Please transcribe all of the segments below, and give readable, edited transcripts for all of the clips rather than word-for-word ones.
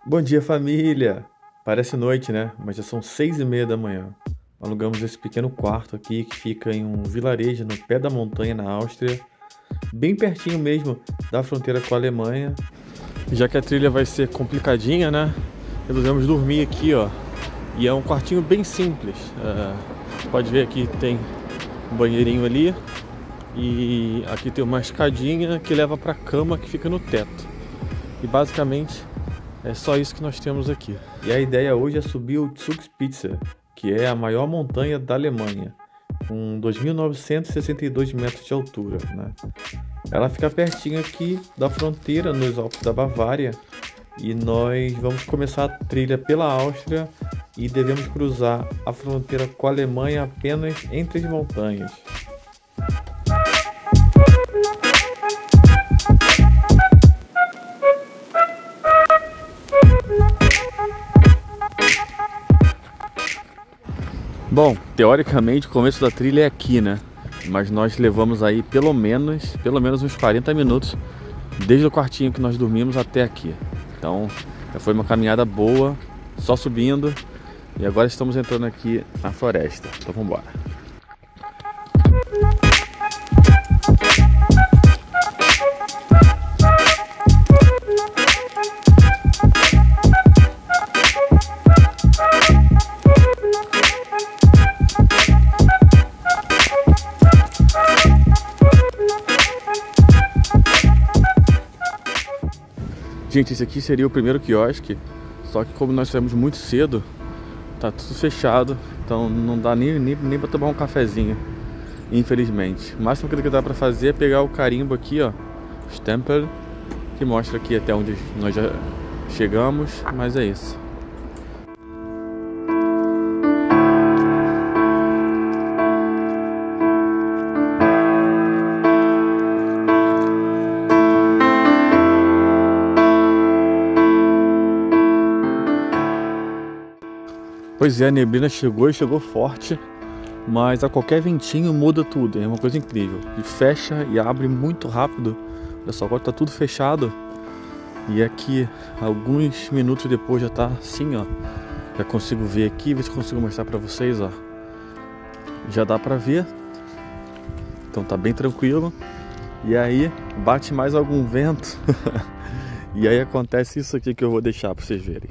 Bom dia, família! Parece noite, né? Mas já são 6:30 da manhã. Alugamos esse pequeno quarto aqui que fica em um vilarejo no pé da montanha na Áustria, bem pertinho mesmo da fronteira com a Alemanha. Já que a trilha vai ser complicadinha, né? Resolvemos dormir aqui, ó. E é um quartinho bem simples. Pode ver aqui tem um banheirinho ali. E aqui tem uma escadinha que leva para a cama que fica no teto. E basicamente é só isso que nós temos aqui. E a ideia hoje é subir o Zugspitze, que é a maior montanha da Alemanha, com 2.962 metros de altura, né? Ela fica pertinho aqui da fronteira, nos Alpes da Bavária, e nós vamos começar a trilha pela Áustria e devemos cruzar a fronteira com a Alemanha apenas entre as montanhas. Bom, teoricamente o começo da trilha é aqui, né? Mas nós levamos aí pelo menos uns 40 minutos desde o quartinho que nós dormimos até aqui. Então já foi uma caminhada boa, só subindo, e agora estamos entrando aqui na floresta. Então vamos embora. Gente, esse aqui seria o primeiro quiosque, só que como nós saímos muito cedo, tá tudo fechado, então não dá nem para tomar um cafezinho, infelizmente. O máximo que dá para fazer é pegar o carimbo aqui, ó, Stempel, que mostra aqui até onde nós já chegamos, mas é isso. Pois é, a neblina chegou forte, mas a qualquer ventinho muda tudo, é uma coisa incrível. E fecha e abre muito rápido. Olha só, agora tá tudo fechado. E aqui, alguns minutos depois já tá assim, ó. Já consigo ver aqui, ver se consigo mostrar pra vocês, ó. Já dá pra ver. Então tá bem tranquilo. E aí, bate mais algum vento. E aí acontece isso aqui que eu vou deixar pra vocês verem.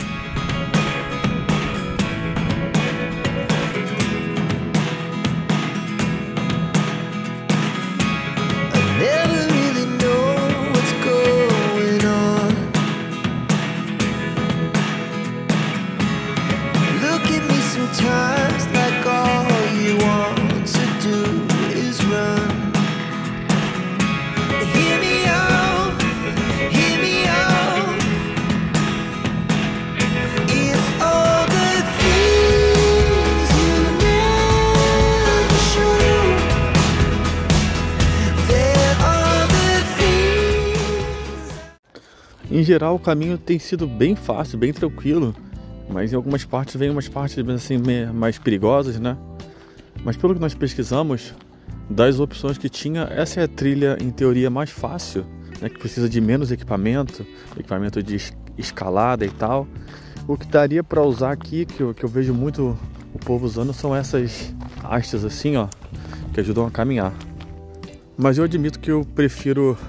Em geral o caminho tem sido bem fácil, bem tranquilo, mas em algumas partes vem umas partes assim mais perigosas, né? Mas pelo que nós pesquisamos, das opções que tinha, essa é a trilha em teoria mais fácil, né? Que precisa de menos equipamento de escalada e tal. O que daria para usar aqui, que eu vejo muito o povo usando, são essas hastes assim, ó, que ajudam a caminhar. Mas eu admito que eu prefiro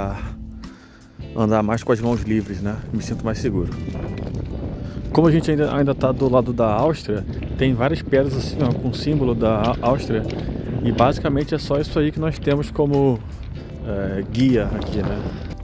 andar mais com as mãos livres, né? Me sinto mais seguro. Como a gente ainda tá do lado da Áustria, tem várias pedras assim, ó, com o símbolo da Áustria, e basicamente é só isso aí que nós temos como guia aqui, né?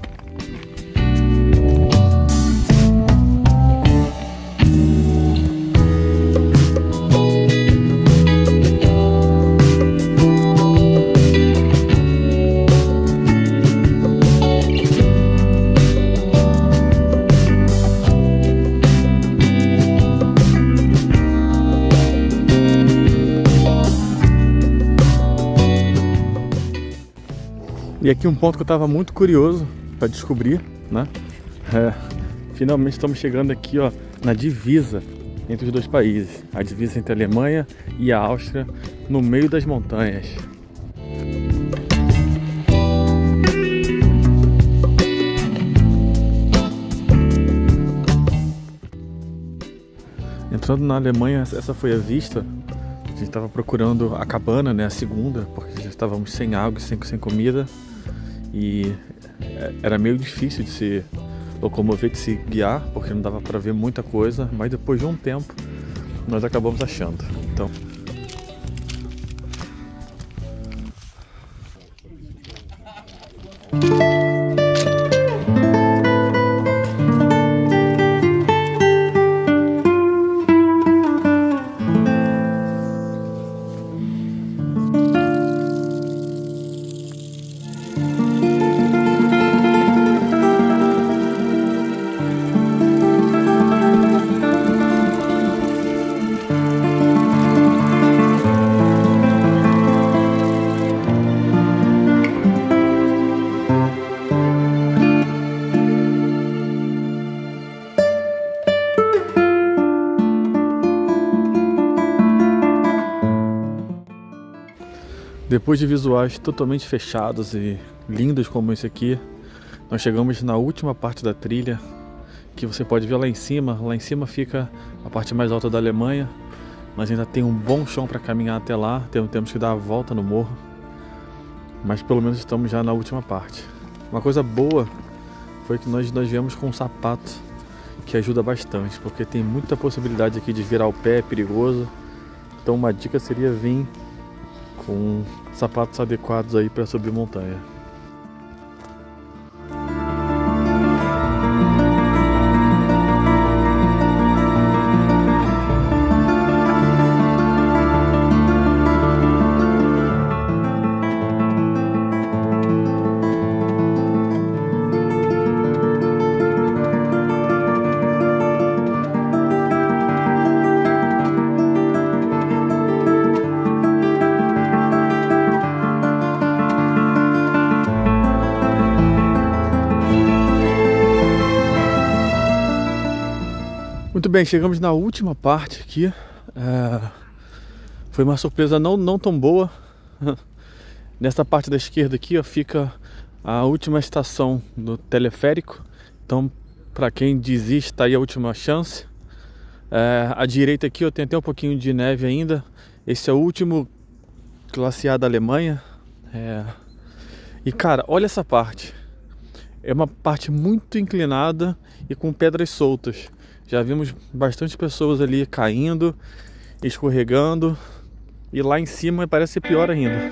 E aqui um ponto que eu estava muito curioso para descobrir, né? Finalmente estamos chegando aqui, ó, na divisa entre os dois países. A divisa entre a Alemanha e a Áustria, no meio das montanhas. Entrando na Alemanha, essa foi a vista. A gente estava procurando a cabana, né, a segunda, porque já estávamos sem água, sem comida. E era meio difícil de se locomover, de se guiar, porque não dava para ver muita coisa. Mas depois de um tempo, nós acabamos achando. Então... Depois de visuais totalmente fechados e lindos como esse aqui, nós chegamos na última parte da trilha, que você pode ver lá em cima. Lá em cima fica a parte mais alta da Alemanha, mas ainda tem um bom chão para caminhar até lá. Temos que dar a volta no morro, mas pelo menos estamos já na última parte. Uma coisa boa foi que nós viemos com um sapato que ajuda bastante, porque tem muita possibilidade aqui de virar o pé, é perigoso. Então uma dica seria vir com sapatos adequados aí para subir montanha. Muito bem, chegamos na última parte aqui. Foi uma surpresa não tão boa. Nessa parte da esquerda aqui, ó, fica a última estação do teleférico. Então, para quem desiste, tá aí a última chance. À direita aqui, ó, tem até um pouquinho de neve ainda. Esse é o último glaciar da Alemanha. E cara, olha essa parte. É uma parte muito inclinada e com pedras soltas. Já vimos bastante pessoas ali caindo, escorregando, e lá em cima parece ser pior ainda.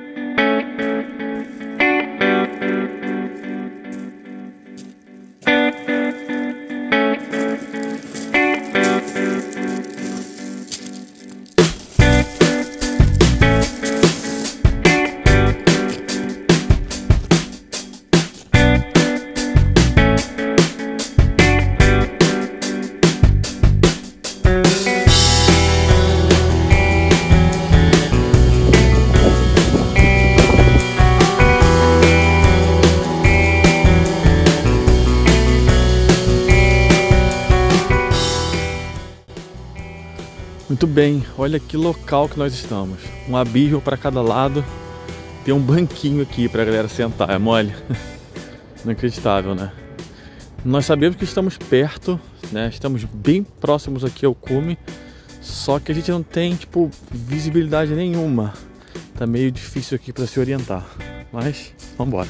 Muito bem, olha que local que nós estamos. Um abismo para cada lado. Tem um banquinho aqui para a galera sentar, é mole? Inacreditável, né? Nós sabemos que estamos perto, né? Estamos bem próximos aqui ao cume. Só que a gente não tem, tipo, visibilidade nenhuma. Tá meio difícil aqui para se orientar. Mas, vamos embora.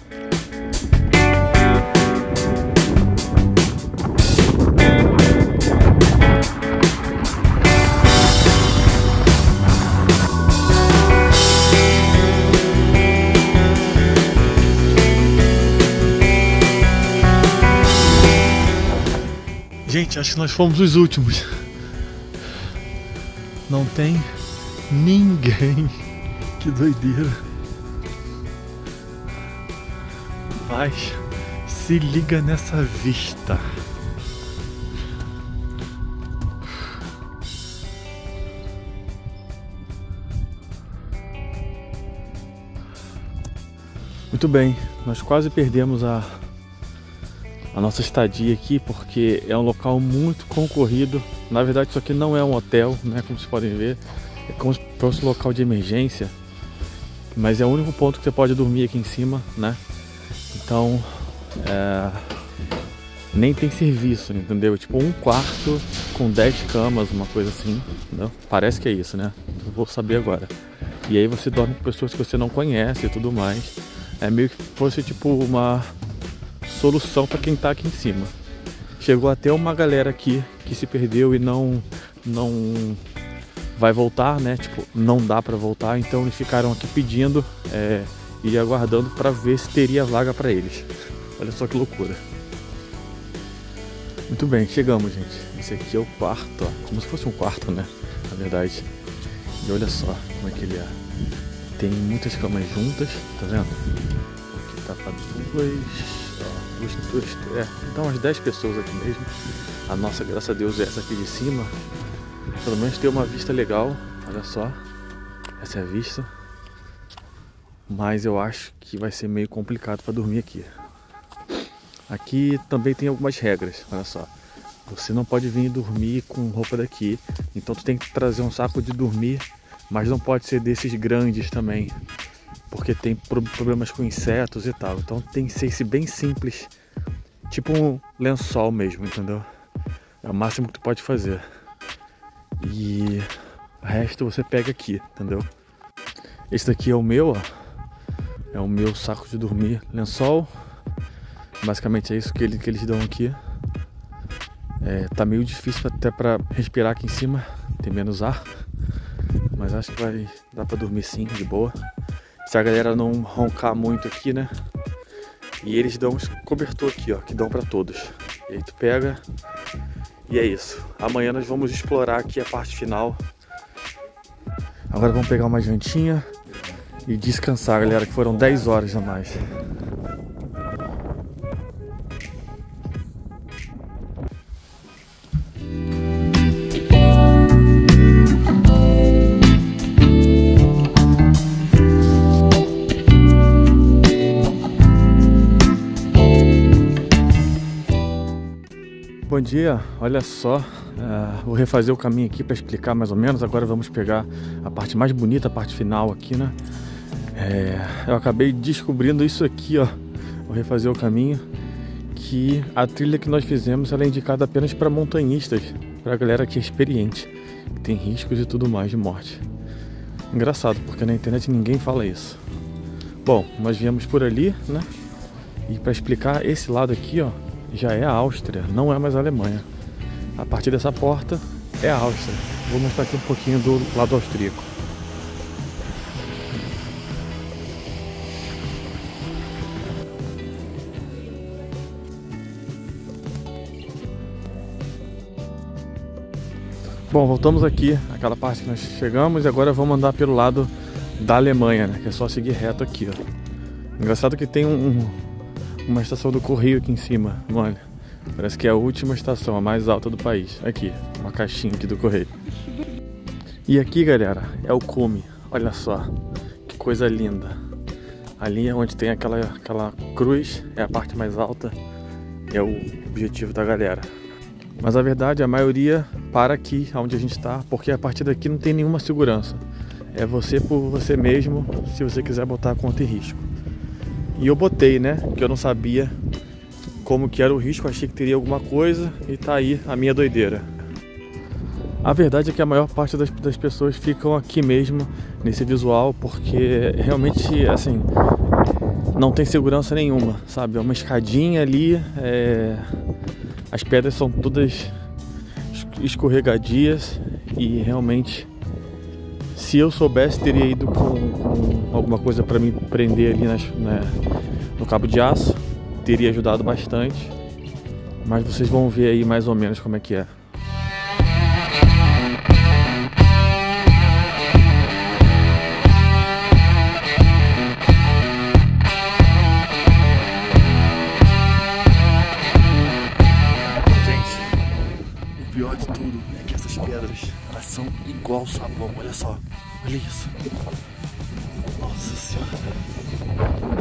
Gente, acho que nós fomos os últimos. Não tem ninguém. Que doideira. Mas se liga nessa vista. Muito bem, nós quase perdemos a nossa estadia aqui, porque é um local muito concorrido. Na verdade, isso aqui não é um hotel, né, como vocês podem ver. É como se fosse um local de emergência, mas é o único ponto que você pode dormir aqui em cima, né? Então, nem tem serviço, entendeu? Tipo um quarto com 10 camas, uma coisa assim, entendeu? Parece que é isso, né? Eu vou saber agora. E aí você dorme com pessoas que você não conhece e tudo mais. É meio que fosse tipo uma solução para quem tá aqui em cima. Chegou até uma galera aqui que se perdeu e não vai voltar, né? Tipo, não dá para voltar, então eles ficaram aqui pedindo e aguardando para ver se teria vaga para eles. Olha só que loucura. Muito bem, chegamos, gente. Esse aqui é o quarto, ó. Como se fosse um quarto, né? Na verdade. E olha só como é que ele é. Tem muitas camas juntas, tá vendo? Aqui tá pra então umas 10 pessoas aqui mesmo. A nossa, graças a Deus, é essa aqui de cima. Pelo menos tem uma vista legal. Olha só. Essa é a vista. Mas eu acho que vai ser meio complicado para dormir aqui. Aqui também tem algumas regras, olha só. Você não pode vir dormir com roupa daqui. Então tu tem que trazer um saco de dormir, mas não pode ser desses grandes também, porque tem problemas com insetos e tal. Então tem que ser esse bem simples, tipo um lençol mesmo, entendeu? É o máximo que tu pode fazer. E o resto você pega aqui, entendeu? Esse daqui é o meu, ó. É o meu saco de dormir, lençol. Basicamente é isso que eles dão aqui. Tá meio difícil até pra respirar aqui em cima, tem menos ar. Mas acho que vai dar pra dormir sim, de boa. Se a galera não roncar muito aqui, né? E eles dão uns cobertor aqui, ó, que dão pra todos. E aí tu pega e é isso. Amanhã nós vamos explorar aqui a parte final. Agora vamos pegar uma jantinha e descansar, galera, que foram 10 horas a mais. Bom dia, olha só, vou refazer o caminho aqui para explicar mais ou menos. Agora vamos pegar a parte mais bonita, a parte final aqui, né? Eu acabei descobrindo isso aqui, ó. Vou refazer o caminho, que a trilha que nós fizemos ela é indicada apenas para montanhistas, para a galera que é experiente, que tem riscos e tudo mais de morte. Engraçado, porque na internet ninguém fala isso. Bom, nós viemos por ali, né? E para explicar, esse lado aqui, ó, já é a Áustria, não é mais a Alemanha. A partir dessa porta é a Áustria. Vou mostrar aqui um pouquinho do lado austríaco. Bom, voltamos aqui, aquela parte que nós chegamos, e agora vamos andar pelo lado da Alemanha, né? Que é só seguir reto aqui, ó. Engraçado que tem uma estação do correio aqui em cima, olha. Parece que é a última estação, a mais alta do país. Aqui, uma caixinha aqui do correio. E aqui, galera, é o cume. Olha só, que coisa linda. Ali é onde tem aquela cruz, é a parte mais alta. É o objetivo da galera. Mas a verdade, a maioria para aqui, onde a gente está, porque a partir daqui não tem nenhuma segurança. É você por você mesmo, se você quiser botar a conta em risco. E eu botei, né? Porque eu não sabia como que era o risco, achei que teria alguma coisa e tá aí a minha doideira. A verdade é que a maior parte das pessoas ficam aqui mesmo, nesse visual, porque realmente, assim, não tem segurança nenhuma, sabe? É uma escadinha ali, as pedras são todas escorregadias e realmente, se eu soubesse, teria ido com alguma coisa para me prender ali no cabo de aço. Teria ajudado bastante, mas vocês vão ver aí mais ou menos como é que é. Gente, o pior de tudo é que essas pedras, elas são igual sabão, olha só, olha isso. Nossa Senhora.